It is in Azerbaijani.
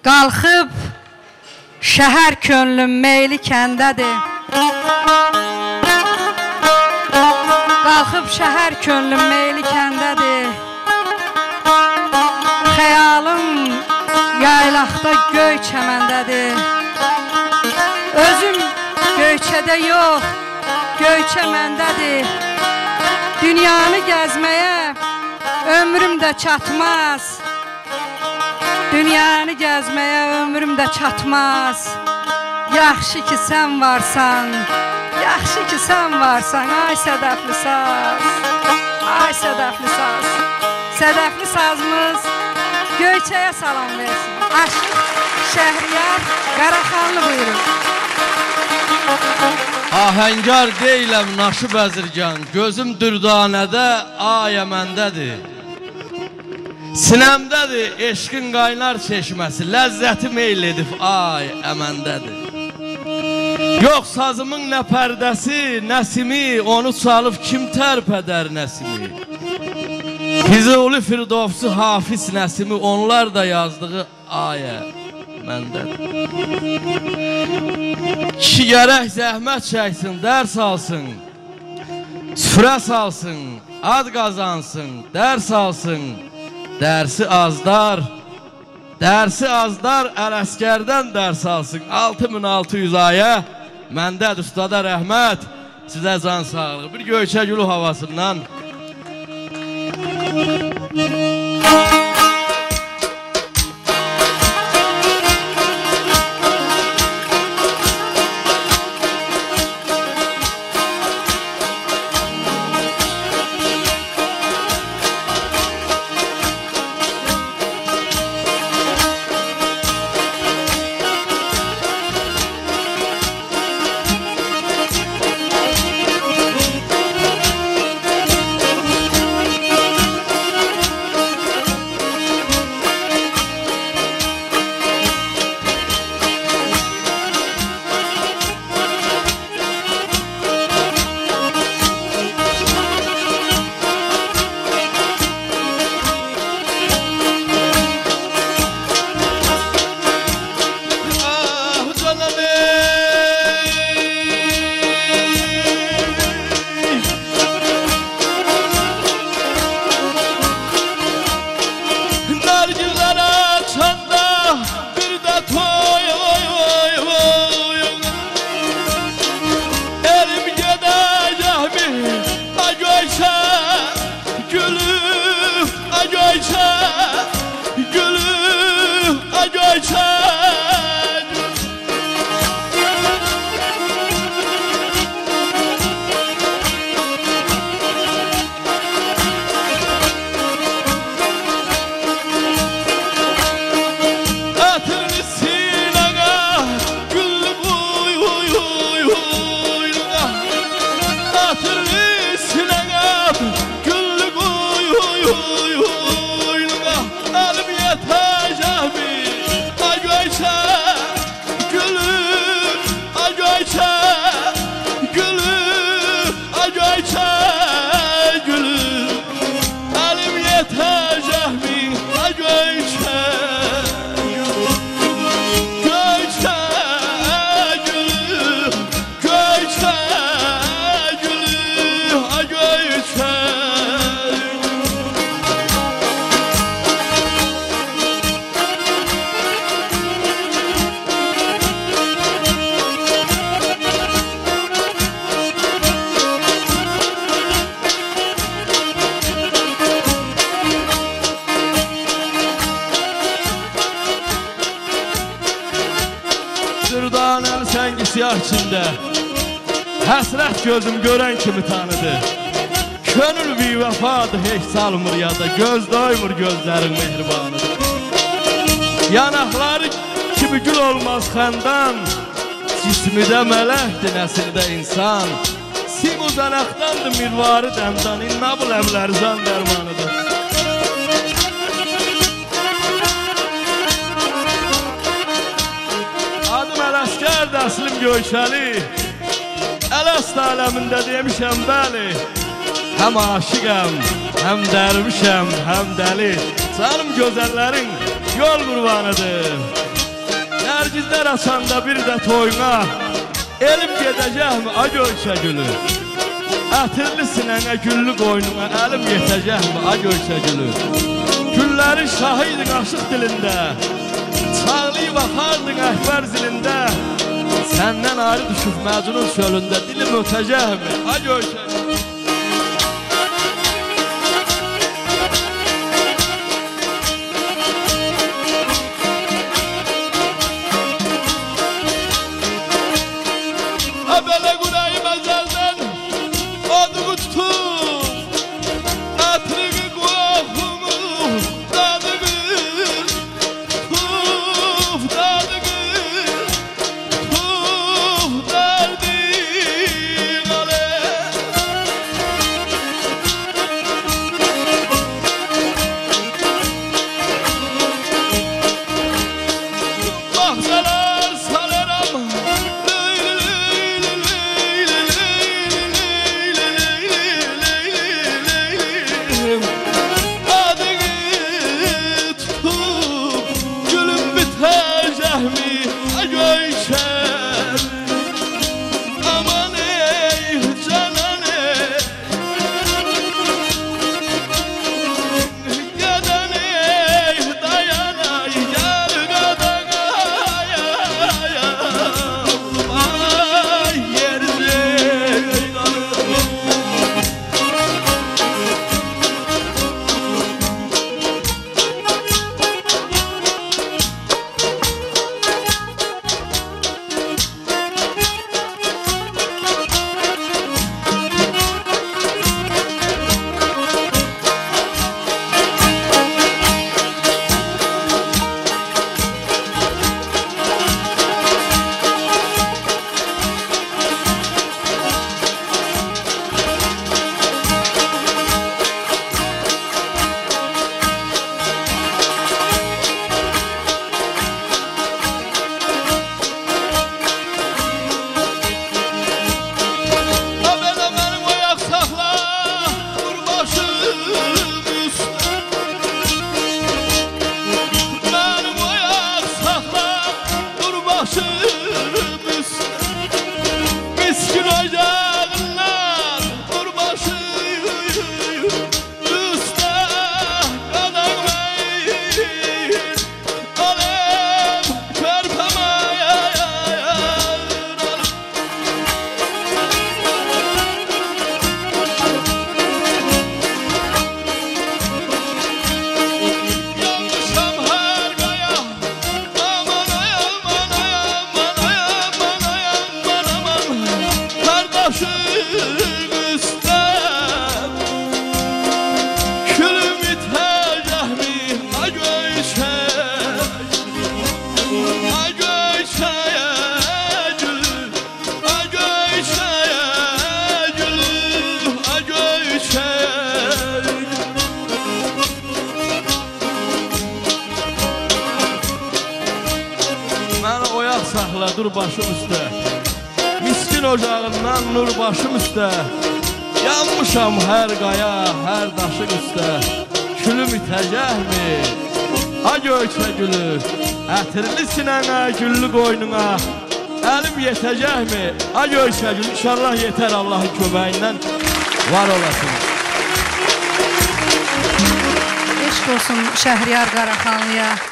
Qalxıb şəhər könlüm meyli kəndədir. Qalxıb şəhər könlüm meyli kəndədir. Xəyalım yaylaqda göy çəməndədir. Özüm göyçədə yox, göyçə məndədir. Dünyanı gəzməyə ömrüm də çatmaz. Dünyanı gəzməyə ömrüm də çatmaz. Yaxşı ki sən varsan, yaxşı ki sən varsan. Ay sədəfli saz, ay sədəfli saz. Sədəfli sazımız Göyçəyə salam versin. Aşıq Şəhriyar Qaraxanlı buyurun. Ahəngar deyiləm naşı bəzirgan, gözüm dürdanədə ayə məndədir. Sinəmdədir eşqin qaynar çeşməsi, ləzzəti meyl edib ay əməndədir. Yox sazımın nə pərdəsi, nəsimi, onu çalıb kim tərpədər nəsimi. Füzuli Firdovsu, Hafiz Nəsimi, onlar da yazdığı ayə məndədir. Kişi gərək zəhmət çəksin, dərs alsın, süfrə salsın, ad qazansın, dərs alsın. Dərsi azdar, Ələskərdən dərs alsın. 6600 ayə məndədir ustada rəhmət, sizə can sağlığı. Bir Göyçə gülü havasından. Dürdanəli səngi siyah içində, həsrət gözüm görən kimi tanıdı. Könül bir vəfadır, heç salmır yada, göz doymur gözlərin mehribanıdır. Yanaqları kimi gül olmaz xəndan, cismi də mələkdir, nəsildə insan. Sim uzanaqdandır mirvarı dəmdan, inna bu ləbləri zan dərmanıdır. Adım Ələskərdir, əslim Göyçəli, Ələst aləmində demişəm bəli. Həm aşıqəm, həm dərvişəm, həm dəli. Canım gözəllərin yol qurbanıdır. Gözler açanda bir de toyuna elim gedəcəkmi ay Göyçə gülü? Ətirli sinənə güllü qoynuna əlim yetəcəkmi ay Göyçə gülü? Güllərin şahiydin aşıq dilində, çağlayıb axardın əhvər zilində. Səndən ayrı düşüb Məcnun çölündə dilim ötəcəkmi ay Göyçə gülü? Belə qurayım əzəldən adığı tutub, ətriqi qoxumu dadığı tuf, dadığı tuf, dərdiq alə. Baxsalar saləram Məni oyaq saxla dur başım üstə, miskin ocağından nur başım üstə. Yanmışam hər qaya, hər daşın üstə, külüm itəcəkmi ay Göyçə gülü? Ətirli sinənə, güllü qoynuna əlim yetəcəkmi ay Göyçə gülü? İnşallah yetər Allahın köməyindən, var olasın. Eşq olsun Şəhriyar Qaraxanlıya.